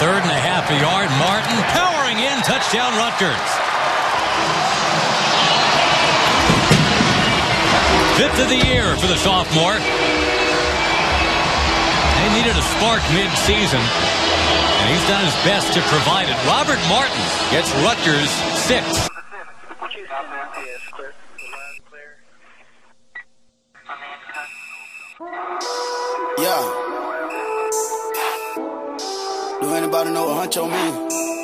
3rd and a half a yard. Martin powering in. Touchdown Rutgers. 5th of the year for the sophomore. They needed a spark mid-season, and he's done his best to provide it. Robert Martin gets Rutgers 6. Yeah. Do anybody know what huncho mean?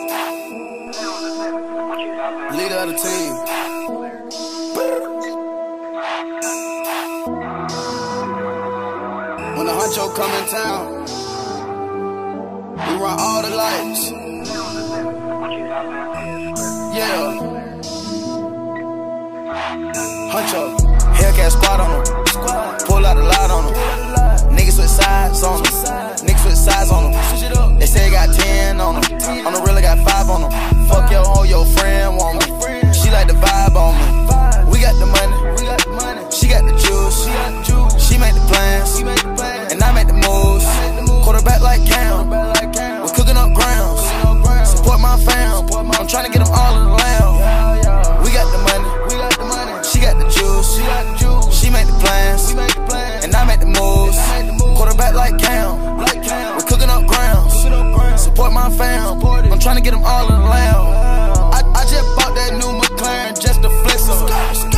Leader of the team. When the huncho come in town, we run all the lights. Yeah. Huncho. Hellcat squad on them. Pull out the light on them. Niggas switch sides on them. Niggas switch sides on them. They say got 10 on them. On the real, I got 5 on them. Fuck your hoe, your friend want me. She like the vibe on me. We got the money. She got the juice. She make the plans. And I make the moves. Quarterback like Cam. We're cooking up grounds. Support my fam. I'm trying to get them all in the lounge. We got the money. She got the juice. She make the plans. And I make the moves. Quarterback like Cam. We're cooking up grounds. Support my fam. I'm trying to get them all in the lounge. I just bought that new McLaren just to flex up.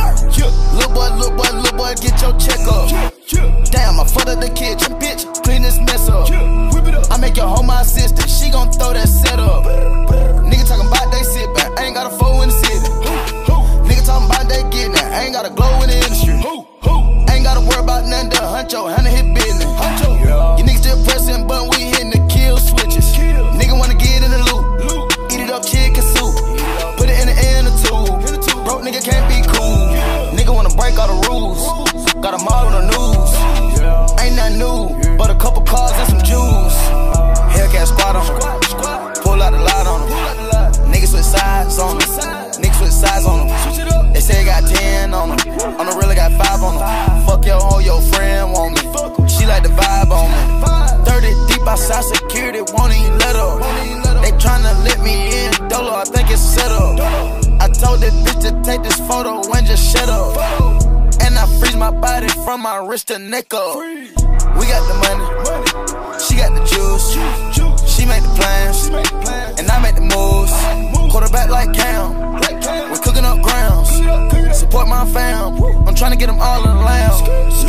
Little boy, get your check up. Damn, I fucked up the kitchen, bitch. Clean this mess up. I make your hoe my assistant. She gon' throw that set up. Nigga talking about they sit back. I ain't got a foe in the city. Nigga talking about they getting it. I ain't got a glow in the industry. Ain't gotta worry about nothing. The huncho, handle his business. You niggas just pressing button, we hitting the kill switches. Nigga wanna get in the loop. Eat it up, chicken soup. Put it in the inner tube. Broke nigga can't be cool. Nigga wanna break all the rules. Got them all on the news. Ain't nothing new, but a couple cars and some Jews. Hellcat squad on them. Pull out the light on them. Niggas switch sides on them. Niggas switch sides on them. They say got 10 on them. On the real, I got 5 on them. Fuck your hoe, your friend want me. She like the vibe on me. 30 deep outside security, won't even let up. They tryna let me in, Dolo, I think it's set up. I told that bitch to take this photo and just shut up. And I freeze my body from my wrist to neck up. We got the money, she got the juice. She make the plans, and I make the moves. Quarterback like Cam, we're cooking up grounds. Support my fam, I'm trying to get them all in the lounge.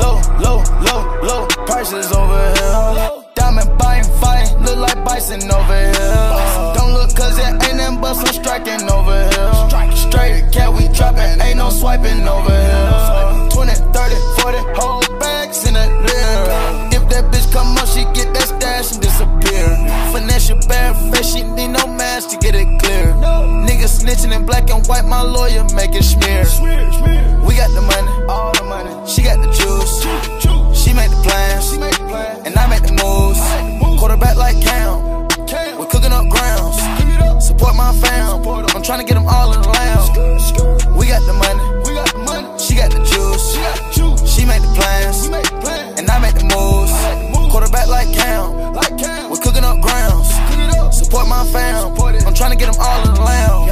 Low prices over here. Diamond biting, fighting, look like bison over here. Don't look cause it ain't nothing but some striking over here. Straight cat, we dropping, ain't no swiping over here. 20, 30, 40, whole bags in the rear. If that bitch come up, she get that stash and disappear. Finesse your bare face, she need no mask to get it clear. Niggas snitching in black and white, my lawyer make it smear. We got the money, all the money. She got the juice. She make the plans, and I make the moves. Quarterback like Cam, we're cooking up grounds. Support my fam, I'm trying to get them all in the lounge. We got the money, she got the juice. She make the plans, and I make the moves. Quarterback like Cam, we're cooking up grounds. Support my fam, I'm trying to get them all in the lounge.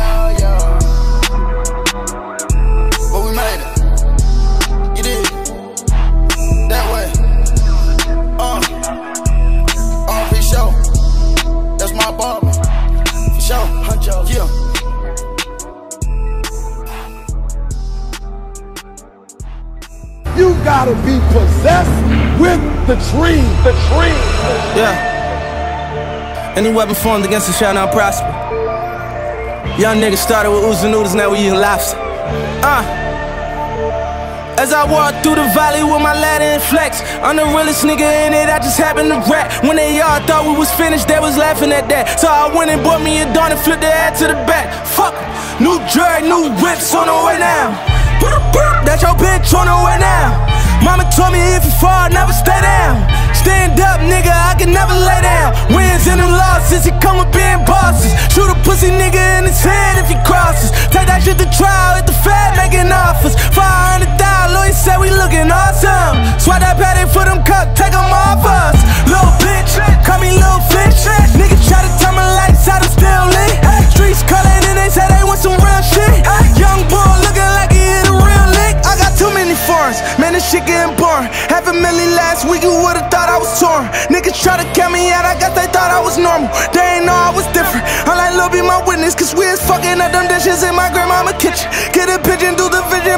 But we made it. You did. That way. RP show. That's my barber. For sure. Yeah. You gotta be possessed with the dream. Yeah. Any weapon formed against us shall not prosper. Young niggas started with oozing noodles, now we eating lobster. As I walk through the valley with my ladder and flex, I'm the realest nigga in it, I just happened to rap. When they all thought we was finished, they was laughing at that. So I went and bought me a dawn and flipped the head to the back. Fuck, new jury, new whips on the way now. That's your bitch on the way now. Mama told me if you fall, never stay down. Stand up, nigga, I can never lay down. Wins and them losses, it come with being bosses. Shoot a pussy nigga in his head if he crosses. Take that shit to trial at the Fed making offers. 500,000, lawyer said we looking awesome. Swat that patty for them cups, take them off us. Little bitch, call me little fish. Nigga try to tell me milli last week, you would've thought I was torn. Niggas try to count me out, I guess they thought I was normal. They ain't know I was different. I like Lil be my witness, cause we is fucking up them dishes in my grandmama kitchen. Get a pigeon, do the vision.